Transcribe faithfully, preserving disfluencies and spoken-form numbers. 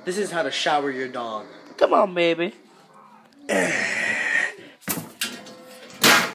This is how to shower your dog. Come on, baby.